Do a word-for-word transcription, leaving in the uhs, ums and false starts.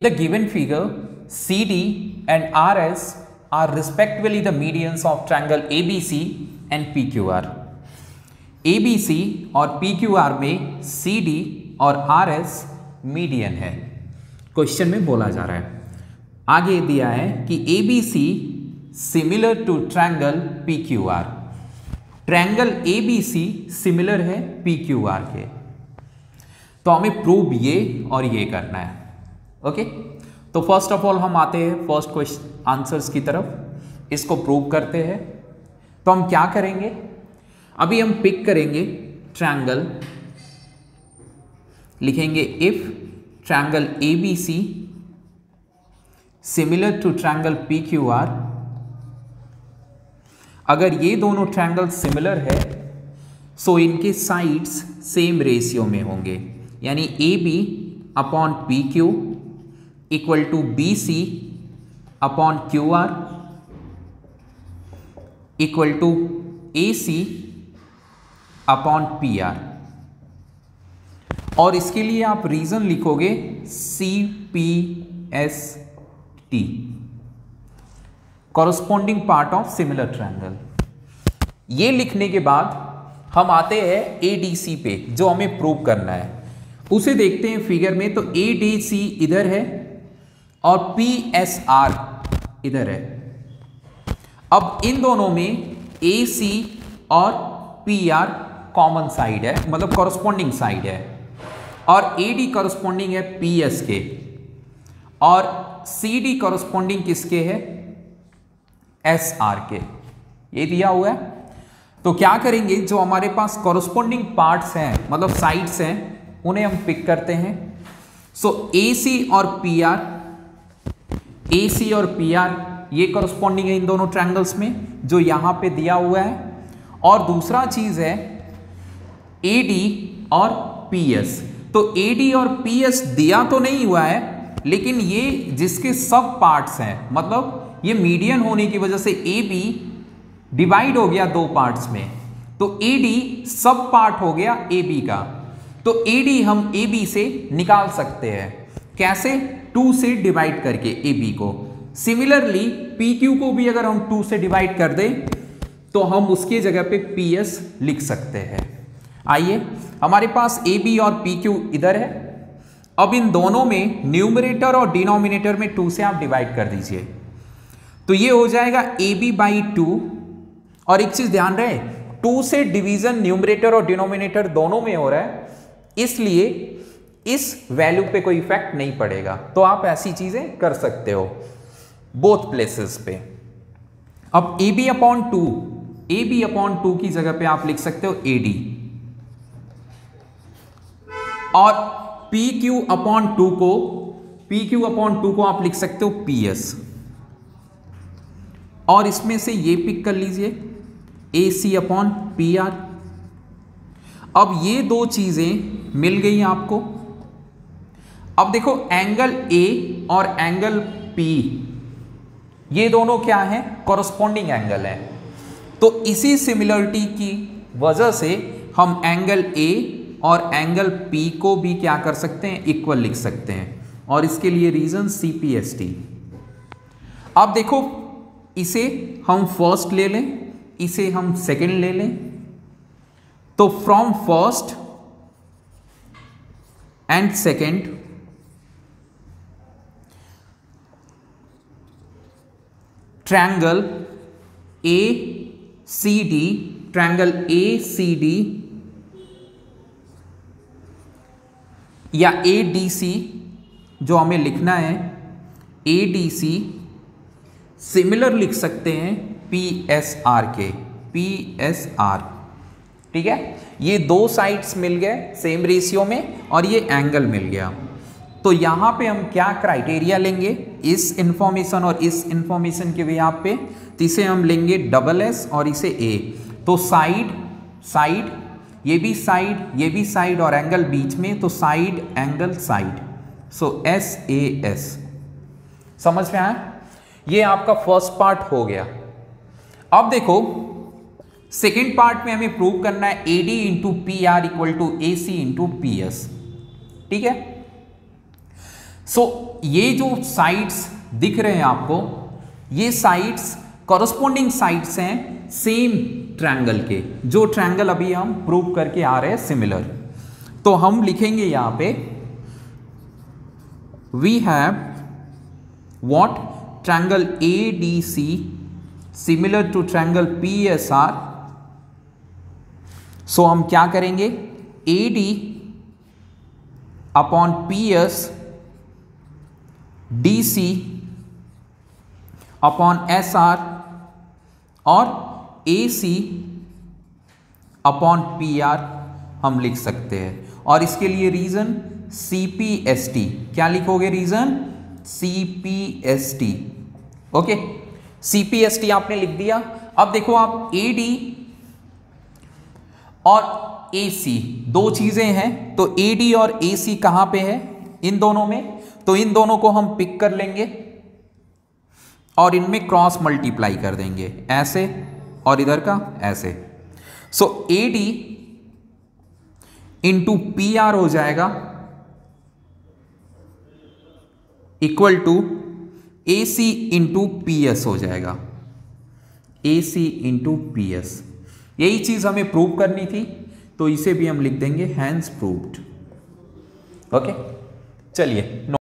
The given figure C D and R S are respectively the medians of triangle A B C and P Q R. A B C और P Q R में C D और R S median है, question में बोला जा रहा है। आगे दिया है कि A B C similar to triangle P Q R। Triangle A B C similar है P Q R के, तो हमें प्रूव ये और ये करना है। ओके, तो फर्स्ट ऑफ ऑल हम आते हैं फर्स्ट क्वेश्चन आंसर्स की तरफ, इसको प्रूव करते हैं। तो हम क्या करेंगे, अभी हम पिक करेंगे ट्रायंगल, लिखेंगे if triangle A B C similar to triangle P Q R। अगर ये दोनों ट्रायंगल सिमिलर है सो इनके साइड्स सेम रेशियो में होंगे, यानी A B upon P Q equal to B C upon Q R equal to A C upon P R. और इसके लिए आप रीजन लिखोगे C P S T, corresponding part of similar triangle. ये लिखने के बाद हम आते हैं ए डी सी पे, जो हमें प्रूव करना है। उसे देखते हैं फिगर में, तो ए डी सी इधर है और पी एस आर इधर है। अब इन दोनों में ए सी और पी आर कॉमन साइड है, मतलब कॉरस्पॉन्डिंग साइड है, और ए डी कॉरस्पॉन्डिंग है पी एस के, और सी डी कॉरस्पॉन्डिंग किसके है, एस आर के। ये दिया हुआ है। तो क्या करेंगे, जो हमारे पास कॉरस्पॉन्डिंग पार्ट्स हैं, मतलब साइड्स हैं, उन्हें हम पिक करते हैं। सो ए सी और पी आर, ए सी और पी आर ये कॉरस्पॉन्डिंग है इन दोनों ट्रायंगल्स में, जो यहां पे दिया हुआ है। और दूसरा चीज है ए डी और पी एस। तो ए डी और पी एस दिया तो नहीं हुआ है, लेकिन ये जिसके सब पार्ट्स हैं, मतलब ये मीडियन होने की वजह से ए बी डिवाइड हो गया दो पार्ट्स में, तो ए डी सब पार्ट हो गया ए बी का। तो ए डी हम ए बी से निकाल सकते हैं, कैसे, टू से डिवाइड करके ए बी को। सिमिलरली पी क्यू को भी अगर हम टू से डिवाइड कर दें तो हम उसके जगह पे पी एस लिख सकते हैं। आइए, हमारे पास ए बी और पी क्यू इधर है। अब इन दोनों में न्यूमरेटर और डिनोमिनेटर में टू से आप डिवाइड कर दीजिए, तो ये हो जाएगा ए बी बाई टू। और एक चीज ध्यान रहे, टू से डिवीजन न्यूमरेटर और डिनोमिनेटर दोनों में हो रहा है, इसलिए इस वैल्यू पे कोई इफेक्ट नहीं पड़ेगा। तो आप ऐसी चीजें कर सकते हो बोथ प्लेसेस पे। अब A B upon two, A B upon two की जगह पे आप लिख सकते हो ए डी, और पी क्यू अपॉन टू को, पी क्यू अपॉन टू को आप लिख सकते हो पी एस। और इसमें से ये पिक कर लीजिए A C upon P R. अब ये दो चीजें मिल गई आपको। अब देखो एंगल ए और एंगल पी, ये दोनों क्या है, कॉरस्पॉन्डिंग एंगल है। तो इसी सिमिलरिटी की वजह से हम एंगल ए और एंगल पी को भी क्या कर सकते हैं, इक्वल लिख सकते हैं। और इसके लिए reason C P S T. अब देखो, इसे हम फर्स्ट ले लें, इसे हम सेकंड ले लें, तो from first and second triangle A C D, triangle A C D या ए डी सी, जो हमें लिखना है ए डी सी, सिमिलर लिख सकते हैं पी एस आर के, पी एस आर। ठीक है, ये दो साइड्स मिल गए सेम रेशियो में और ये एंगल मिल गया। तो यहां पे हम क्या क्राइटेरिया लेंगे, इस इंफॉर्मेशन और इस इंफॉर्मेशन के भी यहाँ पे, तो इसे हम लेंगे डबल एस और इसे ए। तो साइड साइड, ये भी साइड, ये भी साइड, और एंगल बीच में, तो side angle side, so S A S. समझ में आया? ये आपका फर्स्ट पार्ट हो गया। अब देखो सेकेंड पार्ट में हमें प्रूव करना है A D into P R equal to A C into P S. ठीक है, सो so, ये जो साइड्स दिख रहे हैं आपको, ये साइड्स कॉरस्पॉन्डिंग साइड्स हैं सेम ट्रायंगल के, जो ट्रायंगल अभी हम प्रूव करके आ रहे हैं सिमिलर। तो हम लिखेंगे यहां पे we have what triangle A D C similar to triangle P S R. So हम क्या करेंगे, A D upon P S D C upon S R और A C upon P R हम लिख सकते हैं। और इसके लिए reason C P S T, क्या लिखोगे reason C P S T. Okay, C P S T आपने लिख दिया। अब देखो आप ए डी और ए सी दो चीजें हैं, तो ए डी और ए सी कहां पे है, इन दोनों में, तो इन दोनों को हम पिक कर लेंगे और इनमें क्रॉस मल्टीप्लाई कर देंगे ऐसे, और इधर का ऐसे। So A D into P R हो जाएगा equal to A C into P S हो जाएगा, A C into P S. यही चीज हमें प्रूव करनी थी, तो इसे भी हम लिख देंगे हैंस प्रूव्ड। ओके, चलिए।